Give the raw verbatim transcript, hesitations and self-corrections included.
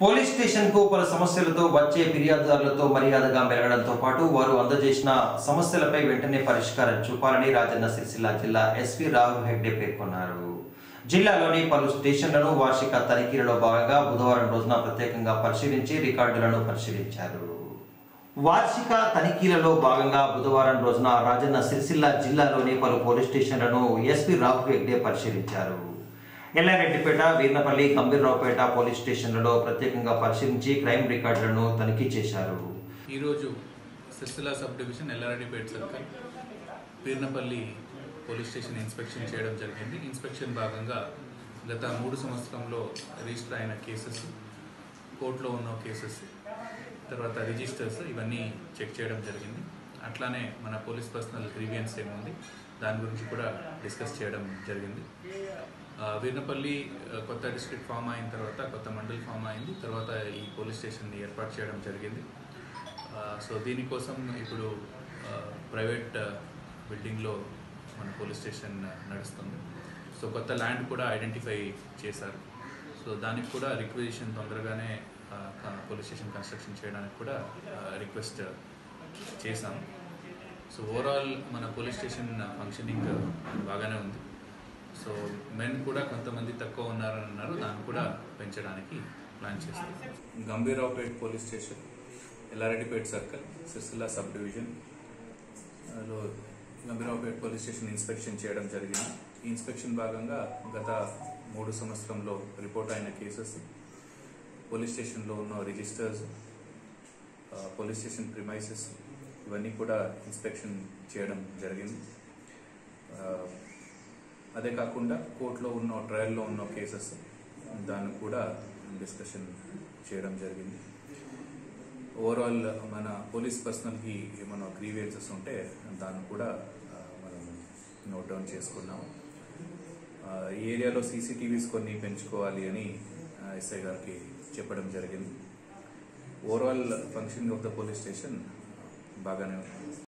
Police station కు పలు సమస్యలతో వచ్చే ఫిర్యాదుదారులతో మర్యాదగా మెలగడంతో పాటు వారు అందజేసిన సమస్యలపై వెంటనే పరిష్కారం చూపాలని రాజన్న సిరిసిల్ల జిల్లా ఎస్పీ రాహుల్ హెగ్డే పేర్కొన్నారు. జిల్లాలోని పలు స్టేషన్లను వార్షిక తనిఖీలలో భాగంగా బుధవారం రోజున ప్రత్యేకంగా పరిశీలించి రికార్డులను పరిశీలించారు. వార్షిక తనిఖీలలో భాగంగా బుధవారం రోజున రాజన్న సిరిసిల్ల జిల్లాలోని పలు పోలీస్ స్టేషన్లను ఎస్పీ రాహుల్ హెగ్డే పరిశీలించారు. ఎల్లారెడ్డిపేట, వీర్నపల్లి, గంభీర్రావుపేట పోలీస్ స్టేషన్లలో ప్రత్యేకంగా పరిశీలించి క్రైమ్ రికార్డులను తనిఖీ చేశారు. ఈరోజు Sircilla sub division Yellareddypet circle Veernapalli police station inspection చేయడం జరిగింది. ఇన్స్పెక్షన్ భాగంగా గత మూడు సంవత్సరంలో రిజిస్టర్ అయిన కేసెస్, కోర్టులో ఉన్న కేసెస్, తర్వాత రిజిస్టర్స్ ఇవన్నీ చెక్ చేయడం జరిగింది. అట్లానే మన పోలీస్ పర్సనల్ గ్రీవియన్స్ ఏముంది దాని గురించి కూడా డిస్కస్ చేయడం జరిగింది. వీర్నపల్లి కొత్త డిస్ట్రిక్ట్ ఫామ్ అయిన తర్వాత కొత్త మండల్ ఫామ్ అయింది. తర్వాత ఈ పోలీస్ స్టేషన్ని ఏర్పాటు చేయడం జరిగింది. సో దీనికోసం ఇప్పుడు ప్రైవేట్ బిల్డింగ్లో మన పోలీస్ స్టేషన్ నడుస్తుంది. సో కొత్త ల్యాండ్ కూడా ఐడెంటిఫై చేశారు. సో దానికి కూడా రిక్వెజిషన్ తొందరగానే పోలీస్ స్టేషన్ కన్స్ట్రక్షన్ చేయడానికి కూడా రిక్వెస్ట్ చేశాం. సో ఓవరాల్ మన పోలీస్ స్టేషన్ ఫంక్షనింగ్ బాగానే ఉంది. సో మెన్ కూడా కొంతమంది తక్కువ ఉన్నారని అన్నారు, దాన్ని కూడా పెంచడానికి ప్లాన్ చేస్తాం. Gambhiraopet police station, Yellareddypet circle, Sircilla sub division లో గంభీర్రావుపేట పోలీస్ స్టేషన్ ఇన్స్పెక్షన్ చేయడం జరిగింది. ఈ ఇన్స్పెక్షన్ భాగంగా గత మూడు సంవత్సరంలో రిపోర్ట్ అయిన కేసెస్, పోలీస్ స్టేషన్లో ఉన్న రిజిస్టర్స్, పోలీస్ స్టేషన్ ప్రిమైసెస్ ఇవన్నీ కూడా ఇన్స్పెక్షన్ చేయడం జరిగింది. అదే కాకుండా కోర్టులో ఉన్న ట్రయల్లో ఉన్న కేసెస్ దాన్ని కూడా డిస్కషన్ చేయడం జరిగింది. ఓవరాల్ మన పోలీస్ పర్సనల్కి ఏమైనా గ్రీవియన్సెస్ ఉంటే దాన్ని కూడా మనం నోట్ డౌన్ చేసుకున్నాము. ఈ ఏరియాలో సీసీటీవీస్ కొన్ని పెంచుకోవాలి అని ఎస్ఐ గారికి చెప్పడం జరిగింది. Overall functioning of the police station బాగానే ఉంది.